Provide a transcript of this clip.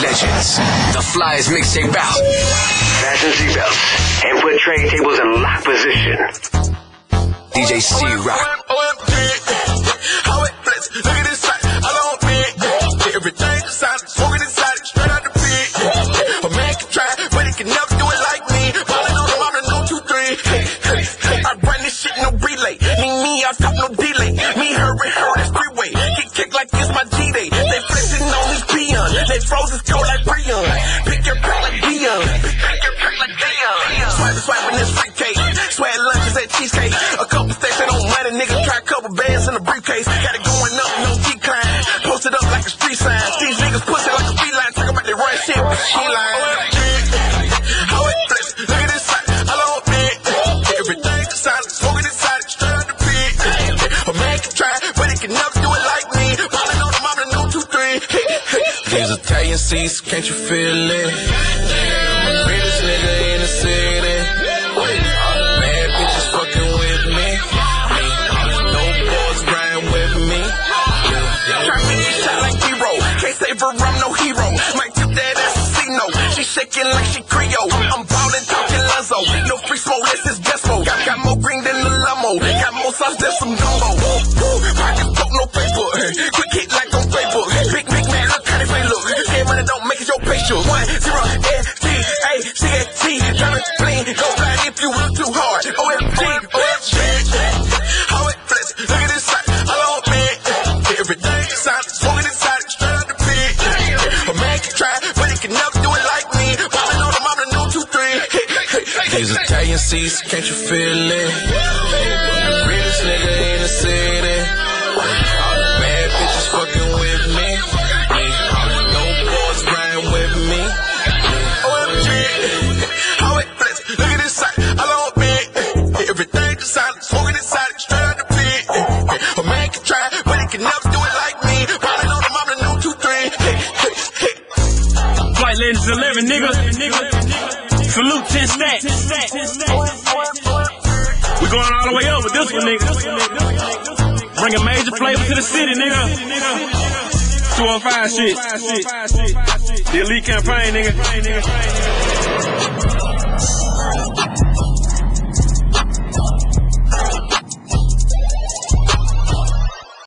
legends. The flyest mixtape out. Fasten seatbelts and put tray tables in lock position. DJ C-Rock. How it flex, look at this side, I don't fit. Everything inside, smoking inside, straight out the pit. A man can try, but he can never do it like me. Falling on him, I'm the no 2, 3. I run this shit, no relay. Me, I stop, no delay. Me, hurry, this freeway. Get kicked like it's my G-Day. They flexing on these peons. They frozen cold like Breon. Pick your pack like Dion. Pick your pack like Dion. Swiping this free cake. Swag lunches at Cheesecake. A couple stacks that don't matter, nigga. Try a couple bands in a briefcase. Got it going up, no decline. Posted up like a street sign. These niggas pussy like a feline. Talk about they run shit with she line. How it flex, look at this side, I don't fit. Everything inside, smoking inside, straight out the pit. A man can try, but he can never do it like me. Falling on the mom, the no 2, 3. These Italian seats, can't you feel it? Greatest nigga in the city. Bad bitches fucking with me. No boys riding with me. Try me get shot like hero. Can't save her, I'm no hero. Might tip that ass a C-note. She shaking like she Creole. I'm ballin', talking Lizzo. No free smoke, this is Despo. Got more green than the limo. Got more sauce than some gumbo. Pockets broke, no Facebook. Quick hit like on Facebook. Big man, look how they look. Can't money don't make it your facial. 1, 0, F-T-A-C-A-T. Diamond bling, go blind if you look too hard. OMG, OMG. How it flex, look at this side, I don't fit. Everything inside, smoking inside, straight out the pit. A man can try, but he can never do it like me. Falling on the mom, the no 2, 3. These Italian seats, can't you feel it? Greatest nigga in the city. Bad bitches fucking with me. No boys riding with me. OMG, how it flex, look at this side, I don't fit. Everything inside, smoking inside, straight out the pit. A man can try, but he can never do it like me. Falling on the mom, the no 2, 3. Flight Legends 11, nigga. Salute 10 stacks. We going all the way up with this one, nigga. Bring a major flavor to the city, nigga. 215 shit. The elite campaign, nigga.